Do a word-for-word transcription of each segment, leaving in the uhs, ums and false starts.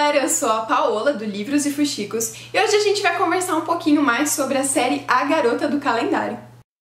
galera, eu sou a Paola do Livros e Fuxicos e hoje a gente vai conversar um pouquinho mais sobre a série A Garota do Calendário.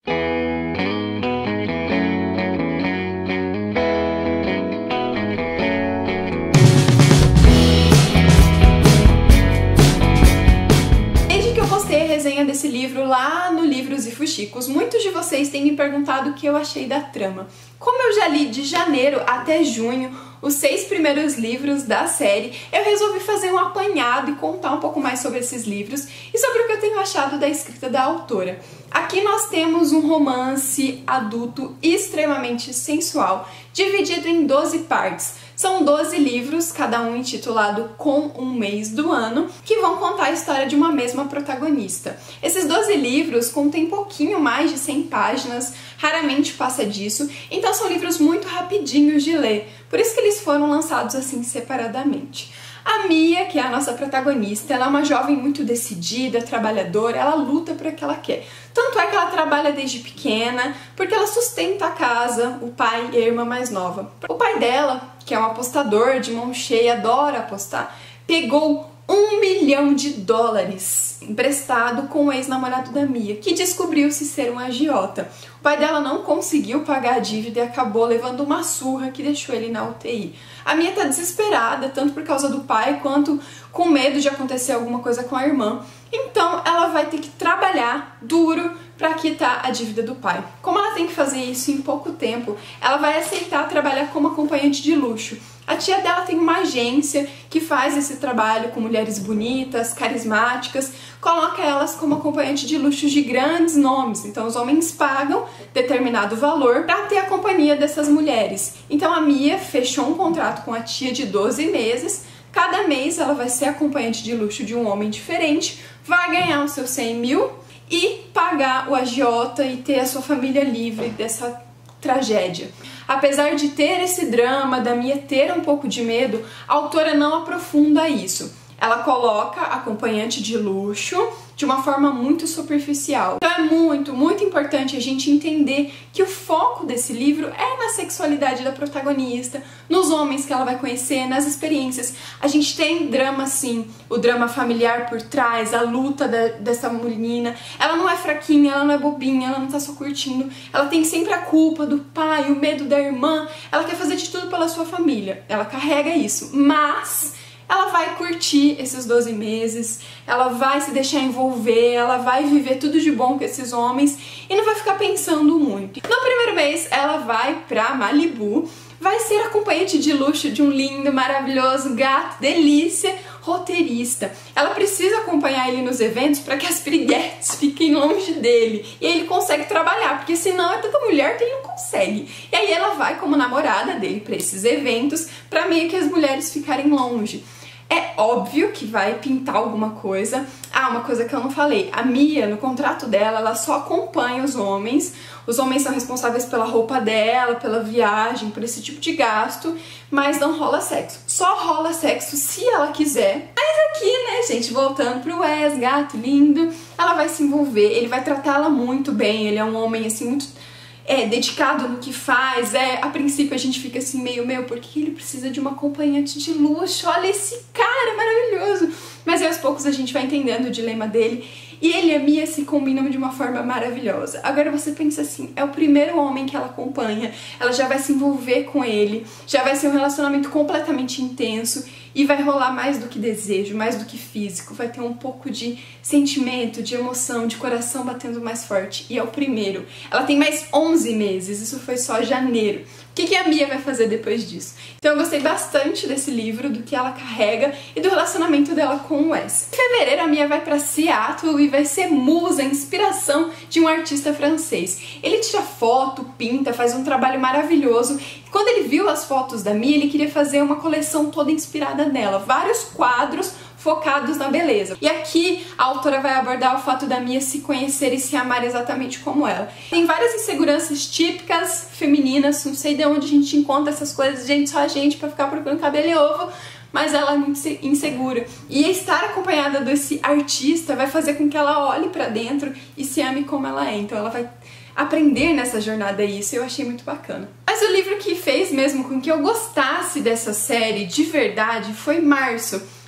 Desde que eu postei a resenha desse livro lá no Livros e Fuxicos, muitos de vocês têm me perguntado o que eu achei da trama. Como eu já li de janeiro até junho os seis primeiros livros da série, eu resolvi fazer um apanhado e contar um pouco mais sobre esses livros e sobre o que eu tenho achado da escrita da autora. Aqui nós temos um romance adulto extremamente sensual, dividido em doze partes. São doze livros, cada um intitulado Com um Mês do Ano, que vão contar a história de uma mesma protagonista. Esses doze livros contêm pouquinho mais de cem páginas, raramente passa disso, então são livros muito rapidinhos de ler, por isso que eles foram lançados assim separadamente. A Mia, que é a nossa protagonista, ela é uma jovem muito decidida, trabalhadora, ela luta por o que ela quer. Tanto é que ela trabalha desde pequena, porque ela sustenta a casa, o pai e a irmã mais nova. O pai dela, que é um apostador de mão cheia, adora apostar, pegou um milhão de dólares emprestado com o ex-namorado da Mia, que descobriu-se ser um agiota. O pai dela não conseguiu pagar a dívida e acabou levando uma surra que deixou ele na U T I. A Mia tá desesperada, tanto por causa do pai, quanto com medo de acontecer alguma coisa com a irmã. Então ela vai ter que trabalhar duro para quitar a dívida do pai. Como ela tem que fazer isso em pouco tempo, ela vai aceitar trabalhar como acompanhante de luxo. A tia dela tem uma agência que faz esse trabalho com mulheres bonitas, carismáticas, coloca elas como acompanhante de luxo de grandes nomes. Então os homens pagam determinado valor para ter a companhia dessas mulheres. Então a Mia fechou um contrato com a tia de doze meses. Cada mês ela vai ser acompanhante de luxo de um homem diferente, vai ganhar os seus cem mil e pagar o agiota e ter a sua família livre dessa tragédia. Apesar de ter esse drama, da Mia ter um pouco de medo, a autora não aprofunda isso. Ela coloca acompanhante de luxo de uma forma muito superficial. Então é muito, muito importante a gente entender que o foco desse livro é na sexualidade da protagonista, nos homens que ela vai conhecer, nas experiências. A gente tem drama sim, o drama familiar por trás, a luta da, dessa menina. Ela não é fraquinha, ela não é bobinha, ela não tá só curtindo. Ela tem sempre a culpa do pai, o medo da irmã. Ela quer fazer de tudo pela sua família. Ela carrega isso, mas ela vai curtir esses doze meses, ela vai se deixar envolver, ela vai viver tudo de bom com esses homens e não vai ficar pensando muito. No primeiro mês, ela vai pra Malibu, vai ser acompanhante de luxo de um lindo, maravilhoso gato, delícia, roteirista. Ela precisa acompanhar ele nos eventos para que as piriguetes fiquem longe dele e aí ele consegue trabalhar, porque senão é tanta mulher que ele não consegue. E aí ela vai como namorada dele para esses eventos, para meio que as mulheres ficarem longe. É óbvio que vai pintar alguma coisa. Ah, uma coisa que eu não falei. A Mia, no contrato dela, ela só acompanha os homens. Os homens são responsáveis pela roupa dela, pela viagem, por esse tipo de gasto, mas não rola sexo. Só rola sexo se ela quiser. Mas aqui, né, gente, voltando pro Wes, gato lindo, ela vai se envolver, ele vai tratá-la muito bem, ele é um homem, assim, muito é, dedicado no que faz. É, a princípio a gente fica assim meio, meu, porque ele precisa de uma acompanhante de luxo? Olha esse cara maravilhoso! Mas aí aos poucos a gente vai entendendo o dilema dele e ele e a Mia se combinam de uma forma maravilhosa. Agora você pensa assim, é o primeiro homem que ela acompanha, ela já vai se envolver com ele, já vai ser um relacionamento completamente intenso e vai rolar mais do que desejo, mais do que físico, vai ter um pouco de sentimento, de emoção, de coração batendo mais forte. E é o primeiro. Ela tem mais onze meses, isso foi só janeiro. O que, que a Mia vai fazer depois disso? Então eu gostei bastante desse livro, do que ela carrega e do relacionamento dela com o Wes. Em fevereiro a Mia vai para Seattle e vai ser musa, inspiração de um artista francês. Ele tira foto, pinta, faz um trabalho maravilhoso. Quando ele viu as fotos da Mia, ele queria fazer uma coleção toda inspirada nela. Vários quadros focados na beleza. E aqui a autora vai abordar o fato da Mia se conhecer e se amar exatamente como ela. Tem várias inseguranças típicas femininas, não sei de onde a gente encontra essas coisas, gente, só a gente pra ficar procurando cabelo e ovo, mas ela é muito insegura. E estar acompanhada desse artista vai fazer com que ela olhe pra dentro e se ame como ela é. Então ela vai aprender nessa jornada isso, eu achei muito bacana. Mas o livro que fez mesmo com que eu gostasse dessa série de verdade foi Março.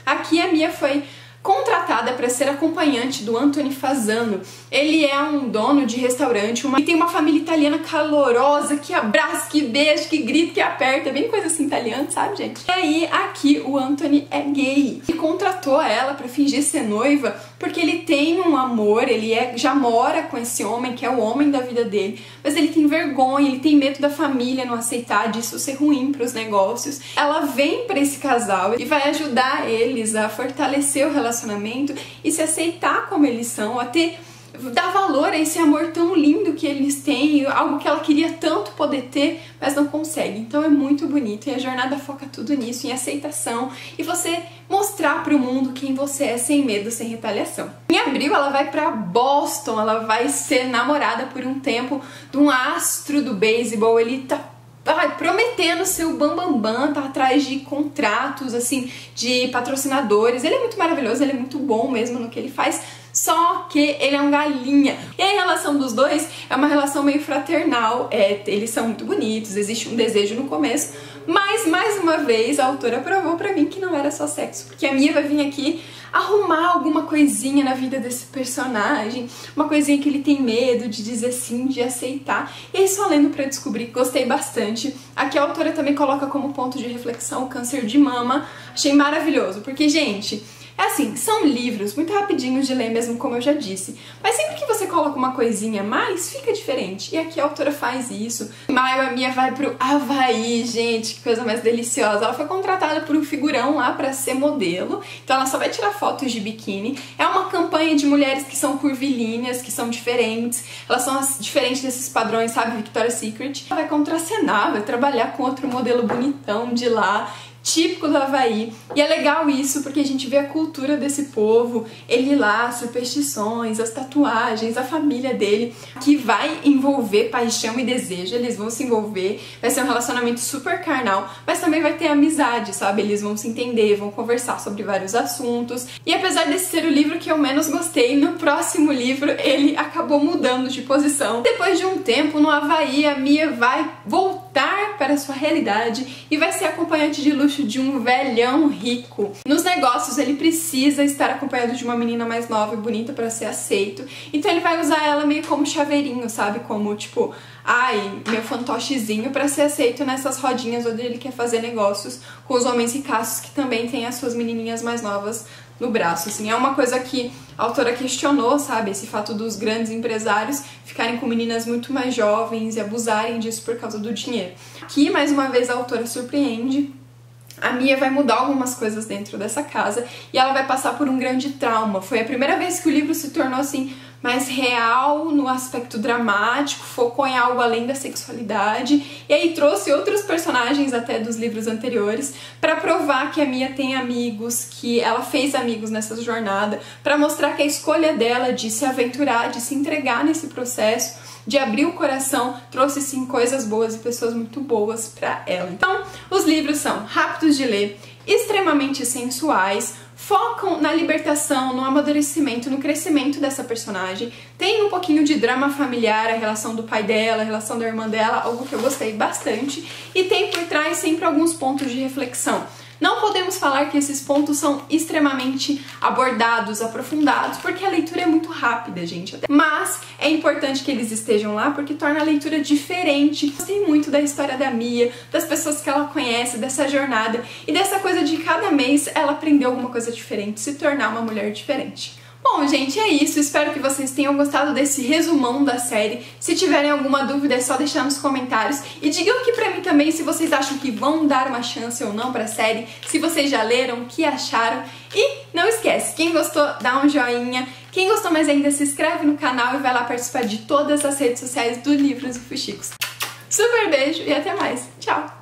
Aqui a Mia foi contratada para ser acompanhante do Anthony Fasano. Ele é um dono de restaurante uma... e tem uma família italiana calorosa, que abraça, que beija, que grita, que aperta, bem coisa assim italiana, sabe, gente? E aí, aqui, o Anthony é gay e contratou ela para fingir ser noiva porque ele tem um amor, ele é, já mora com esse homem, que é o homem da vida dele, mas ele tem vergonha, ele tem medo da família não aceitar, disso ser ruim para os negócios. Ela vem para esse casal e vai ajudar eles a fortalecer o relacionamento e se aceitar como eles são, a ter dar valor a esse amor tão lindo que eles têm, algo que ela queria tanto poder ter, mas não consegue. Então é muito bonito e a jornada foca tudo nisso, em aceitação e você mostrar para o mundo quem você é sem medo, sem retaliação. Em abril ela vai para Boston, ela vai ser namorada por um tempo de um astro do beisebol, ele tá Ai, prometendo ser o bambambam, bam, bam, tá atrás de contratos, assim, de patrocinadores. Ele é muito maravilhoso, ele é muito bom mesmo no que ele faz, só que ele é um galinha. E a relação dos dois é uma relação meio fraternal, é, eles são muito bonitos, existe um desejo no começo, mas, mais uma vez, a autora provou pra mim que não era só sexo, porque a Mia vai vir aqui arrumar alguma coisinha na vida desse personagem, uma coisinha que ele tem medo de dizer sim, de aceitar. E aí, só lendo pra descobrir, gostei bastante. Aqui a autora também coloca como ponto de reflexão o câncer de mama. Achei maravilhoso, porque, gente, é assim, são livros muito rapidinhos de ler mesmo, como eu já disse, mas sempre que você coloca uma coisinha a mais, fica diferente. E aqui a autora faz isso. Em maio a Mia vai pro Havaí, gente, que coisa mais deliciosa. Ela foi contratada por um figurão lá pra ser modelo, então ela só vai tirar fotos de biquíni. É uma campanha de mulheres que são curvilíneas, que são diferentes, elas são diferentes desses padrões, sabe, Victoria's Secret. Ela vai contracenar, vai trabalhar com outro modelo bonitão de lá, típico do Havaí. E é legal isso porque a gente vê a cultura desse povo, ele lá, as superstições, as tatuagens, a família dele, que vai envolver paixão e desejo, eles vão se envolver, vai ser um relacionamento super carnal, mas também vai ter amizade, sabe? Eles vão se entender, vão conversar sobre vários assuntos. E apesar desse ser o livro que eu menos gostei, no próximo livro ele acabou mudando de posição. Depois de um tempo no Havaí, a Mia vai voltar para a sua realidade e vai ser acompanhante de luxo de um velhão rico. Nos negócios ele precisa estar acompanhado de uma menina mais nova e bonita para ser aceito, então ele vai usar ela meio como chaveirinho, sabe? Como tipo, ai, meu fantochezinho para ser aceito nessas rodinhas onde ele quer fazer negócios com os homens ricaços que também têm as suas menininhas mais novas no braço, assim. É uma coisa que a autora questionou, sabe? Esse fato dos grandes empresários ficarem com meninas muito mais jovens e abusarem disso por causa do dinheiro. Aqui, mais uma vez, a autora surpreende. A Mia vai mudar algumas coisas dentro dessa casa e ela vai passar por um grande trauma. Foi a primeira vez que o livro se tornou assim mais real no aspecto dramático, focou em algo além da sexualidade e aí trouxe outros personagens até dos livros anteriores para provar que a Mia tem amigos, que ela fez amigos nessa jornada, para mostrar que a escolha dela de se aventurar, de se entregar nesse processo, de abrir o coração, trouxe sim coisas boas e pessoas muito boas pra ela. Então, os livros são rápidos de ler, extremamente sensuais, focam na libertação, no amadurecimento, no crescimento dessa personagem. Tem um pouquinho de drama familiar, a relação do pai dela, a relação da irmã dela, algo que eu gostei bastante. E tem por trás sempre alguns pontos de reflexão. Não podemos falar que esses pontos são extremamente abordados, aprofundados, porque a leitura é muito rápida, gente. Mas é importante que eles estejam lá porque torna a leitura diferente. Gostei muito da história da Mia, das pessoas que ela conhece, dessa jornada e dessa coisa de cada mês ela aprender alguma coisa diferente, se tornar uma mulher diferente. Bom, gente, é isso. Espero que vocês tenham gostado desse resumão da série. Se tiverem alguma dúvida, é só deixar nos comentários. E digam aqui pra mim também se vocês acham que vão dar uma chance ou não pra série, se vocês já leram, o que acharam. E não esquece, quem gostou, dá um joinha. Quem gostou mais ainda, se inscreve no canal e vai lá participar de todas as redes sociais do Livros e Fuxicos. Super beijo e até mais. Tchau!